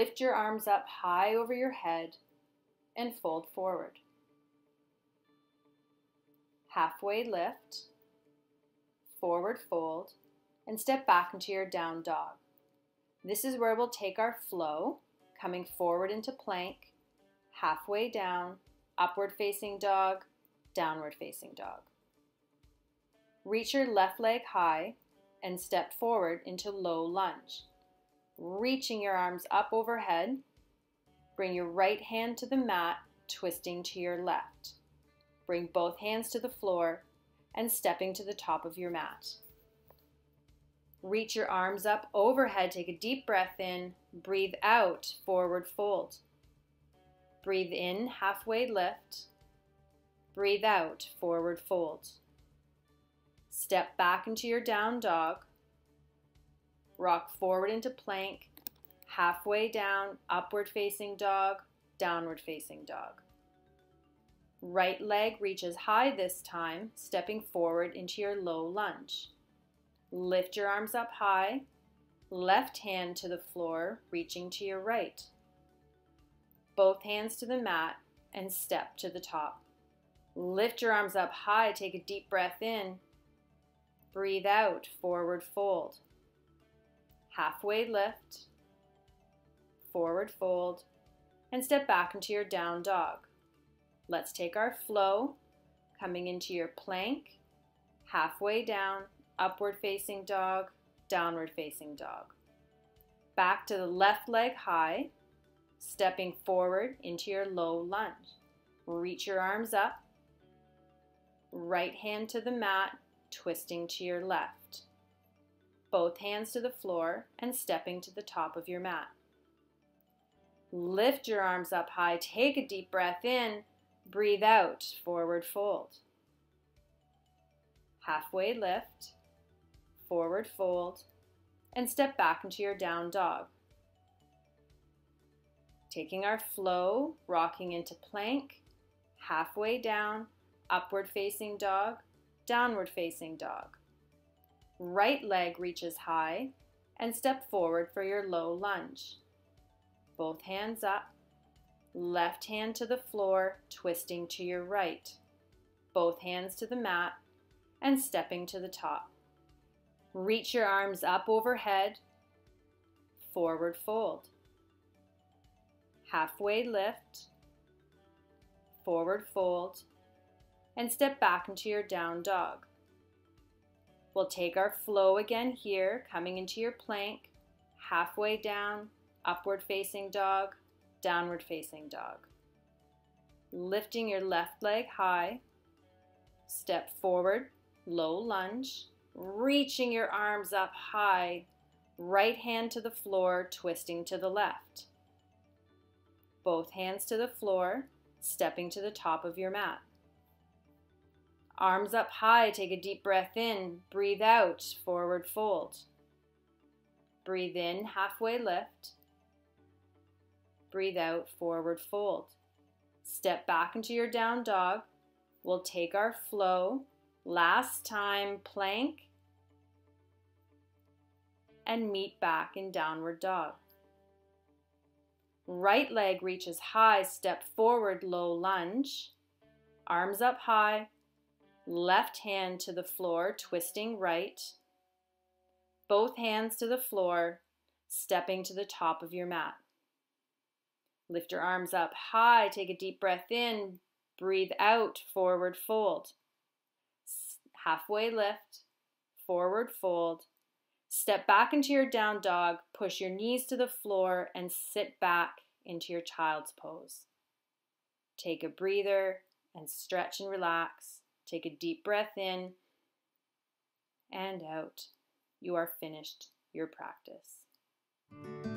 Lift your arms up high over your head and fold forward. Halfway lift, forward fold, and step back into your down dog. This is where we'll take our flow, coming forward into plank, halfway down, upward facing dog, downward facing dog. Reach your left leg high and step forward into low lunge. Reaching your arms up overhead, bring your right hand to the mat, twisting to your left. Bring both hands to the floor and stepping to the top of your mat. Reach your arms up overhead, take a deep breath in, breathe out, forward fold. Breathe in, halfway lift. Breathe out, forward fold. Step back into your down dog. Rock forward into plank, halfway down, upward facing dog, downward facing dog. Right leg reaches high this time, stepping forward into your low lunge. Lift your arms up high, left hand to the floor, reaching to your right. Both hands to the mat and step to the top. Lift your arms up high, take a deep breath in. Breathe out, forward fold. Halfway lift, forward fold, and step back into your down dog. Let's take our flow, coming into your plank, halfway down, upward facing dog, downward facing dog. Back to the left leg high, stepping forward into your low lunge. Reach your arms up, right hand to the mat, twisting to your left. Both hands to the floor and stepping to the top of your mat. Lift your arms up high, take a deep breath in, breathe out, forward fold. Halfway lift, forward fold, and step back into your down dog. Taking our flow, rocking into plank, halfway down, upward facing dog, downward facing dog. Right leg reaches high and step forward for your low lunge. Both hands up, left hand to the floor, twisting to your right. Both hands to the mat and stepping to the top. Reach your arms up overhead, forward fold. Halfway lift, forward fold, and step back into your down dog. We'll take our flow again here, coming into your plank, halfway down, upward facing dog, downward facing dog. Lifting your left leg high, step forward, low lunge, reaching your arms up high, right hand to the floor, twisting to the left. Both hands to the floor, stepping to the top of your mat. Arms up high, take a deep breath in, breathe out, forward fold. Breathe in, halfway lift. Breathe out, forward fold. Step back into your down dog. We'll take our flow, last time plank, and meet back in downward dog. Right leg reaches high, step forward, low lunge. Arms up high. Left hand to the floor, twisting right. Both hands to the floor, stepping to the top of your mat. Lift your arms up high, take a deep breath in, breathe out, forward fold. Halfway lift, forward fold. Step back into your down dog, push your knees to the floor and sit back into your child's pose. Take a breather and stretch and relax. Take a deep breath in and out. You are finished your practice.